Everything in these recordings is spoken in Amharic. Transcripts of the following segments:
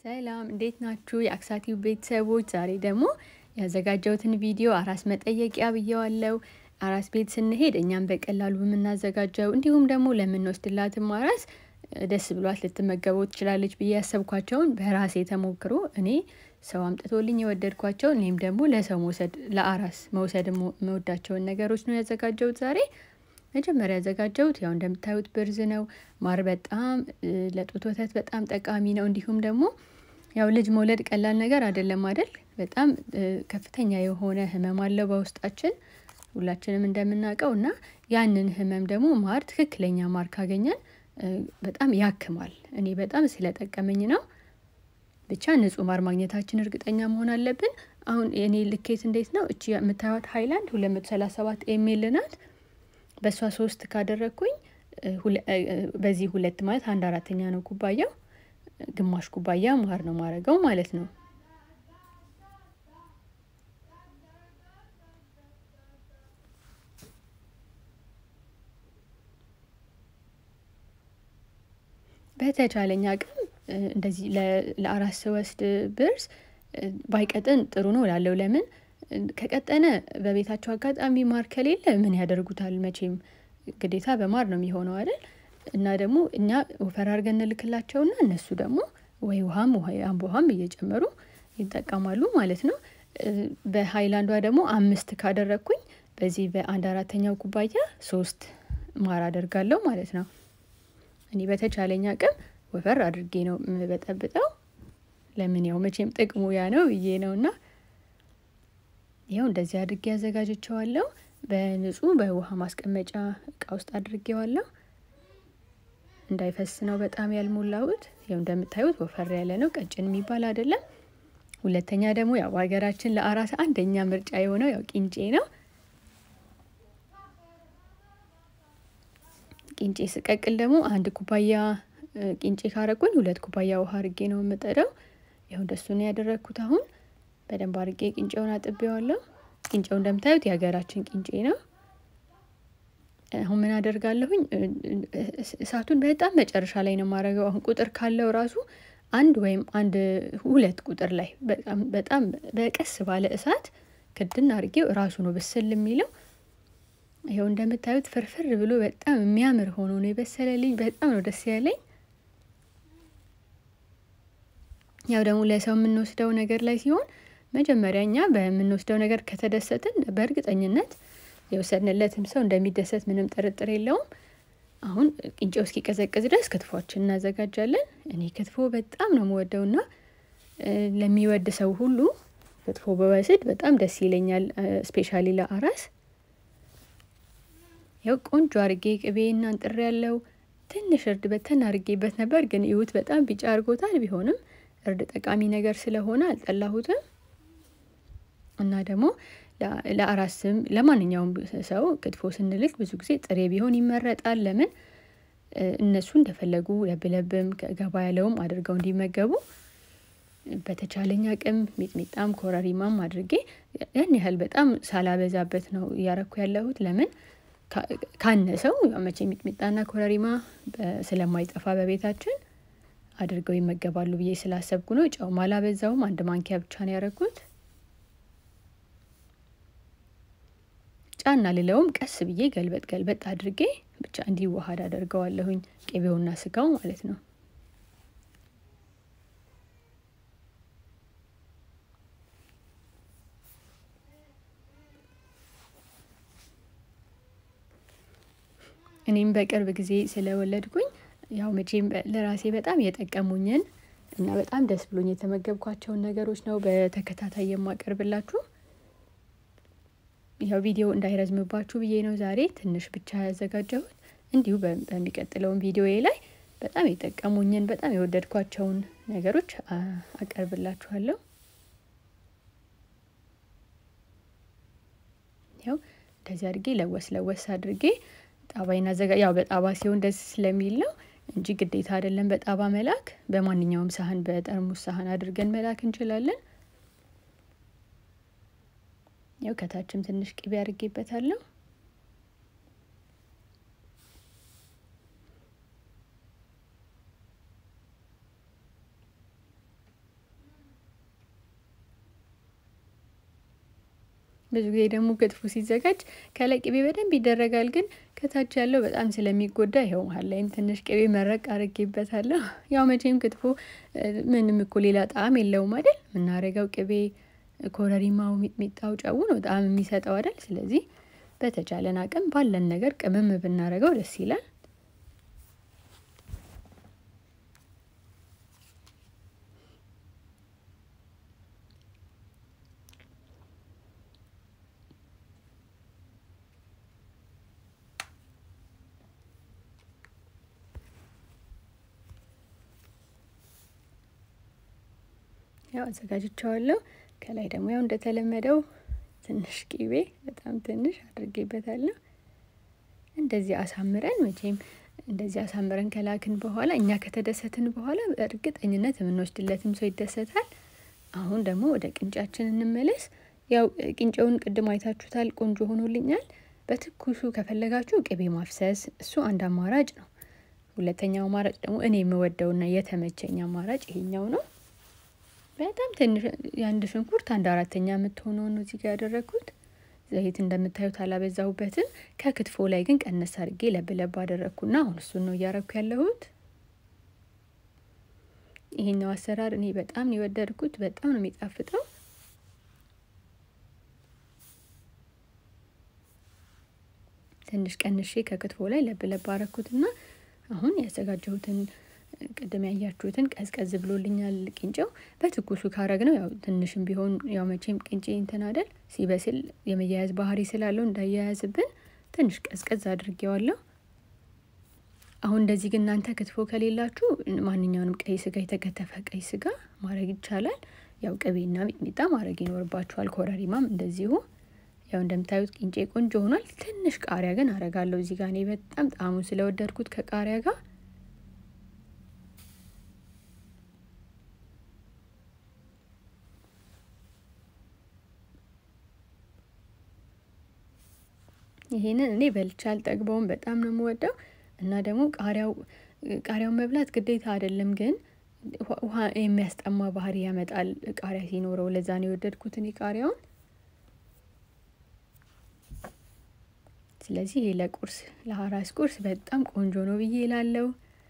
ሰላም እንዴት ናችሁ? የአክሳቲው ቤተሰቦች ዛሬ ደግሞ ያዘጋጀሁትን ቪዲዮ አራስ መጠየቂያ ብየዋለሁ። አራስ ቤት ስንሄድ እኛም በቀላሉ የምናዘጋጀው እንዲሁም ደግሞ ለምንወስድላትም አራስ ደስ ብሏት ልትመገበው ትችላለች ብዬ ያሰብኳቸውን በራሴ ተሞክሮ እኔ ሰው አምጥቶልኝ የወደድኳቸው እኔም ደግሞ ለሰው መውሰድ ለአራስ መውሰድ መወዳቸውን ነገሮች ነው ያዘጋጀሁት ዛሬ። መጀመሪያ ያዘጋጀሁት ያው እንደምታዩት ብርዝ ነው። ማር በጣም ለጡት ወተት በጣም ጠቃሚ ነው። እንዲሁም ደግሞ ያው ልጅ መውለድ ቀላል ነገር አይደለም አይደል? በጣም ከፍተኛ የሆነ ህመም አለው በውስጣችን ሁላችንም እንደምናውቀውና ያንን ህመም ደግሞ ማር ትክክለኛ ማር ካገኘን በጣም ያክማል። እኔ በጣም ስለጠቀመኝ ነው። ብቻ ንጹህ ማር ማግኘታችን እርግጠኛ መሆን አለብን። አሁን የኔ ልኬት እንዴት ነው? እቺ የምታዩት ሃይላንድ 237 ኤምኤል ናት። በሷ 3 ካደረኩኝ በዚህ 2 ማለት 1/4ኛ ነው ኩባያው። ግማሽ ኩባያ ማር ነው ማረጋው ማለት ነው። በተቻለኝ አቅም እንደዚህ ለአራስ ወስድ ብርዝ ባይቀጥን ጥሩ ነው እላለሁ። ለምን ከቀጠነ በቤታቸው አጋጣሚ ማር ከሌለ ምን ያደርጉታል? መቼም ግዴታ በማር ነው የሚሆነው አይደል? እና ደግሞ እኛ ወፈር አድርገን እንልክላቸውና እነሱ ደግሞ ወይ ውሃም እየጨመሩ ይጠቀማሉ ማለት ነው። በሃይላንዷ ደግሞ 5 ካደረኩኝ በዚህ በ1/4ኛው ኩባያ 3 ማር አደርጋለሁ ማለት ነው። እኔ በተቻለኝ አቅም ወፈር አድርጌ ነው የምበጠብጠው። ለምን ያው መቼም ጥቅሙ ያ ነው ብዬ ነውና ይሄው እንደዚህ አድርጌ አዘጋጅቼዋለሁ። በንጹህ በውሃ ማስቀመጫ እቃ ውስጥ አድርጌዋለሁ። እንዳይፈስ ነው በጣም ያልሞላሁት። ያው እንደምታዩት ወፈር ያለ ነው፣ ቀጭን የሚባል አይደለም። ሁለተኛ ደግሞ ያው ሀገራችን ለአራስ አንደኛ ምርጫ የሆነው ያው ቂንጬ ነው። ቂንጬ ስቀቅል ደግሞ 1 ኩባያ ቂንጬ ካረኩኝ 2 ኩባያ ውሃ አድርጌ ነው የምጠደው። ያው እንደሱ ነው ያደረኩት። አሁን በደንብ አድርጌ ቂንጬውን አጥቤዋለሁ። ቂንጬው እንደምታዩት የሀገራችን ቂንጬ ነው። አሁን ምን አደርጋለሁኝ? እሳቱን በጣም መጨረሻ ላይ ነው የማደርገው። አሁን ቁጥር ካለው ራሱ 1 ወይም 2 ቁጥር ላይ በጣም በቀስ ባለ እሳት ክድን አድርጌው ራሱ ነው በስል የሚለው። ይሄው እንደምታዩት ፍርፍር ብሎ በጣም የሚያምር ሆኖ ነው የበሰለልኝ። በጣም ነው ደስ ያለኝ። ያው ደግሞ ለሰው የምንወስደው ነገር ላይ ሲሆን መጀመሪያኛ በምንወስደው ነገር ከተደሰትን በእርግጠኝነት የወሰድንለትም ሰው እንደሚደሰት ምንም ጥርጥር የለውም። አሁን ቂንጬው እስኪቀዘቅዝ ድረስ ክትፎአችንን እናዘጋጃለን። እኔ ክትፎ በጣም ነው የምወደውና ለሚወድ ሰው ሁሉ ክትፎ በወስድ በጣም ደስ ይለኛል። ስፔሻሊ ለአራስ ያው ቆንጆ አርጌ ቅቤና አንጥሬ ያለው ትንሽ እርድ በተን አርጌበት ነበር፣ ግን ይሁት በጣም ቢጫ አርጎታል። ቢሆንም እርድ ጠቃሚ ነገር ስለሆነ አልጠላሁትም። እና ደግሞ ለአራስም ለማንኛውም ሰው ክትፎ ስንልክ ብዙ ጊዜ ጥሬ ቢሆን ይመረጣል። ለምን እነሱ እንደፈለጉ ለብለብም ገባ ያለውም አድርገው እንዲመገቡ በተቻለኝ አቅም ሚጥሚጣም ኮረሪማም አድርጌ ያን ያህል በጣም ሳላበዛበት ነው ያረኩ ያለሁት። ለምን ካነሰው ያው መቼ ሚጥሚጣና ኮረሪማ ስለማይጠፋ በቤታችን አድርገው ይመገባሉ ብዬ ስላሰብኩ ነው። ጨው ማላበዛውም 1 ማንኪያ ብቻ ነው ያረኩት። ጫና ልለውም ቀስ ብዬ ገልበጥ አድርጌ ብቻ እንዲዋሃድ አደርገዋለሁኝ፣ ቅቤውና ስጋው ማለት ነው። እኔም በቅርብ ጊዜ ስለወለድኩኝ ያው መቼም ለራሴ በጣም የጠቀሙኝን እና በጣም ደስ ብሎኝ የተመገብኳቸውን ነገሮች ነው በተከታታይ የማቀርብላችሁ። ያው ቪዲዮ እንዳይረዝምባችሁ ብዬ ነው ዛሬ ትንሽ ብቻ ያዘጋጀሁት። እንዲሁ በሚቀጥለው ቪዲዮዬ ላይ በጣም የጠቀሙኝን በጣም የወደድኳቸውን ነገሮች አቀርብላችኋለሁ። ያው እንደዚህ አድርጌ ለወስ አድርጌ ጣባይና ያው በጣባ ሲሆን ደስ ስለሚል ነው እንጂ ግዴታ አይደለም በጣባ መላክ። በማንኛውም ሳህን በጠርሙስ ሳህን አድርገን መላክ እንችላለን። ያው ከታችም ትንሽ ቅቤ አድርጌበታለሁ። ብዙ ጊዜ ደግሞ ክትፎ ሲዘጋጅ ከላይ ቅቤ በደንብ ይደረጋል፣ ግን ከታች ያለው በጣም ስለሚጎዳ ይኸው መሀል ላይም ትንሽ ቅቤ መረቅ አድርጌበታለሁ። ያው መቼም ክትፎ ምንም እኮ ሌላ ጣዕም የለውም አይደል? የምናደርገው ቅቤ፣ ኮረሪማው፣ ሚጥሚጣው፣ ጨው ነው ጣዕም የሚሰጠው አይደል? ስለዚህ በተቻለን አቅም ባለን ነገር ቅመም ብናደርገው ደስ ይላል። ያው አዘጋጅቻለሁ። ከላይ ደግሞ ያው እንደተለመደው ትንሽ ቅቤ በጣም ትንሽ አድርጌበታለሁ። እንደዚህ አሳምረን መቼም እንደዚህ አሳምረን ከላክን በኋላ እኛ ከተደሰትን በኋላ በእርግጠኝነት የምንወስድለትም ሰው ይደሰታል። አሁን ደግሞ ወደ ቅንጫችን እንመለስ። ያው ቅንጫውን ቅድም አይታችሁታል፣ ቆንጆ ሆኖልኛል። በትኩሱ ከፈለጋችሁ ቅቤ ማፍሰስ እሱ አንድ አማራጭ ነው። ሁለተኛው አማራጭ ደግሞ እኔ የምወደውና የተመቸኝ አማራጭ ይሄኛው ነው። በጣም ትንሽ የአንድ ሽንኩርት 1/4 የምትሆነው ነው እዚህ ጋር ያደረኩት። ዘይት እንደምታዩት አላበዛሁበትም። ከክትፎ ላይ ግን ቀነስ አድርጌ ለብለብ አደረኩና አሁን እሱን ነው እያረኩ ያለሁት። ይሄኛው አሰራር እኔ በጣም ነው የወደድኩት። በጣም ነው የሚጣፍጠው። ትንሽ ቀንሼ ከክትፎ ላይ ለብለብ አረኩትና አሁን ያዘጋጀሁትን ቅድም ያያችሁትን ቀዝቀዝ ብሎልኛል። ቅንጨው በትኩሱ ካረግነው ያው ትንሽም ቢሆን ያው መቼም ቅንጬ እንትን አይደል ሲበስል የመያያዝ ባህሪ ስላለው እንዳያያዝብን ትንሽ ቀዝቀዝ አድርጌዋለሁ። አሁን እንደዚህ ግን እናንተ ክትፎ ከሌላችሁ ማንኛውንም ቀይ ስጋ የተከተፈ ቀይ ስጋ ማድረግ ይቻላል። ያው ቅቤና ሚጥሚጣ ማድረግ ይኖርባችኋል። ኮረሪማም እንደዚሁ። ያው እንደምታዩት ቅንጬ ቆንጆ ሆኗል። ትንሽ ቃሪያ ግን አረጋለሁ እዚህ ጋር እኔ በጣም ጣዕሙን ስለወደድኩት ከቃሪያ ጋር ይሄንን እኔ በልቼ አልጠግበውም። በጣም ነው የምወደው። እና ደግሞ ቃሪያውን መብላት ግዴታ አይደለም፣ ግን ውሃ የሚያስጠማ ባህሪ ያመጣል ቃሪያ ሲኖረው። ለዛ ነው የወደድኩት እኔ ቃሪያውን። ስለዚህ ይሄ ለቁርስ ለአራስ ቁርስ በጣም ቆንጆ ነው ብዬ እላለሁ።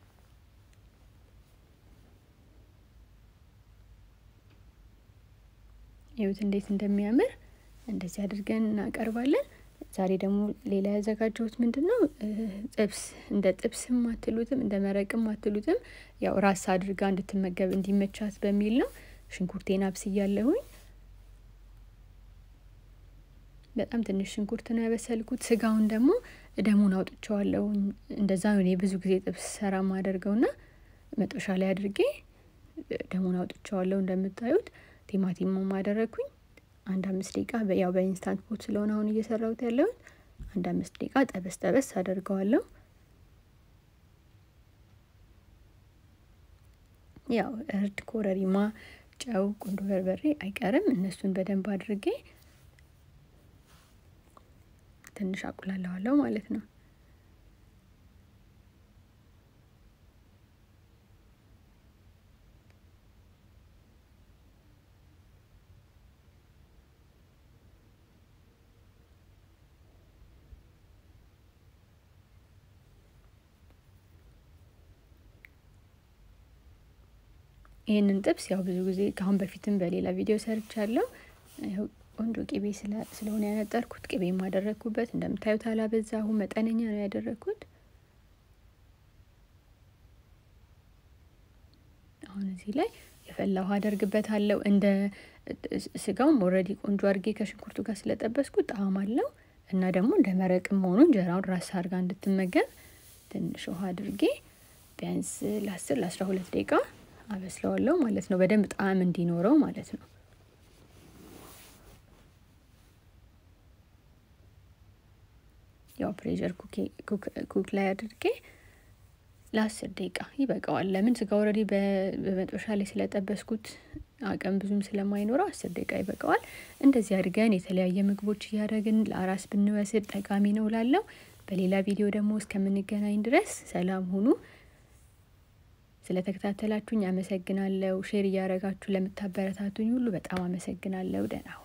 ይሁት እንዴት እንደሚያምር እንደዚህ አድርገን እናቀርባለን። ዛሬ ደግሞ ሌላ ያዘጋጀሁት ምንድነው ጥብስ። እንደ ጥብስም አትሉትም እንደ መረቅም አትሉትም፣ ያው ራስ አድርጋ እንድትመገብ እንዲመቻት በሚል ነው። ሽንኩርቴን አብስያለሁኝ። በጣም ትንሽ ሽንኩርት ነው ያበሰልኩት። ስጋውን ደግሞ ደሙን አውጥቼዋለሁ። እንደዛ ነው እኔ ብዙ ጊዜ ጥብስ ሰራ ማደርገውና መጥበሻ ላይ አድርጌ ደሙን አውጥቼዋለሁ። እንደምታዩት ቲማቲም ማደረኩኝ። 5 ደቂቃ ያው በኢንስታንት ፖት ስለሆነ አሁን እየሰራሁት ያለው 5 ደቂቃ ጠበስ አደርገዋለሁ። ያው እርድ፣ ኮረሪማ፣ ጨው፣ ቁንዶ በርበሬ አይቀርም። እነሱን በደንብ አድርጌ ትንሽ አቁላለዋለሁ ማለት ነው። ይሄንን ጥብስ ያው ብዙ ጊዜ ካሁን በፊትም በሌላ ቪዲዮ ሰርቻለሁ። ያው ቆንጆ ቅቤ ስለሆነ ያነጠርኩት ቅቤ ማደረኩበት። እንደምታዩት አላበዛሁ፣ መጠነኛ ነው ያደረኩት። አሁን እዚህ ላይ የፈላ ውሃ አደርግበታለሁ። እንደ ስጋውም ኦሬዲ ቆንጆ አድርጌ ከሽንኩርቱ ጋር ስለጠበስኩት ጣዕም አለው እና ደግሞ እንደ መረቅም ሆኖ እንጀራውን ራስ አድርጋ እንድትመገብ ትንሽ ውሃ አድርጌ ቢያንስ ለ10 ለ12 ደቂቃ አበስለዋለሁ ማለት ነው። በደንብ ጣዕም እንዲኖረው ማለት ነው። ያው ፕሬሸር ኩክ ላይ አድርጌ ለ10 ደቂቃ ይበቃዋል። ለምን ስጋ ኦሬዲ በመጥበሻ ላይ ስለጠበስኩት አቅም ብዙም ስለማይኖረው 10 ደቂቃ ይበቃዋል። እንደዚህ አድርገን የተለያየ ምግቦች እያደረግን ለአራስ ብንወስድ ጠቃሚ ነው እላለሁ። በሌላ ቪዲዮ ደግሞ እስከምንገናኝ ድረስ ሰላም ሁኑ። ስለተከታተላችሁኝ አመሰግናለሁ። ሼር እያደረጋችሁ ለምታበረታቱኝ ሁሉ በጣም አመሰግናለሁ። ደህና